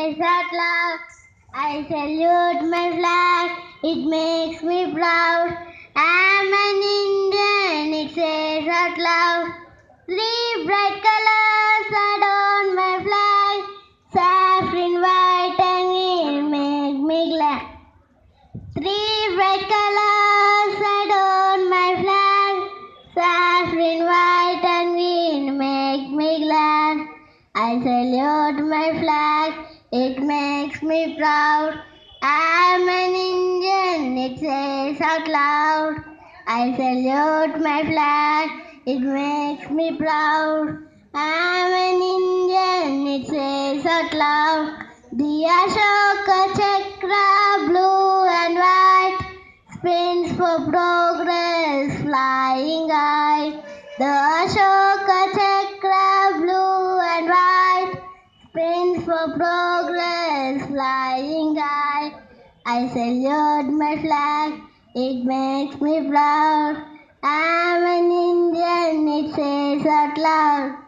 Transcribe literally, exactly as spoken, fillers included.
says out loud. I salute my flag, it makes me proud. I'm an Indian, it says out loud. Three bright colors adorn my flag, saffron, white and green make me glad. Three bright colors adorn my flag, saffron, white and green make me glad. I salute my flag, it makes me proud. I'm an Indian, it says out loud. I salute my flag, it makes me proud. I'm an Indian, it says out loud. The Ashoka Chakra, blue and white, spins for progress, flying high. The Ashoka Chakra, blue and white, spins for progress, flying high. I salute my flag, it makes me proud. I'm an Indian, it says out loud.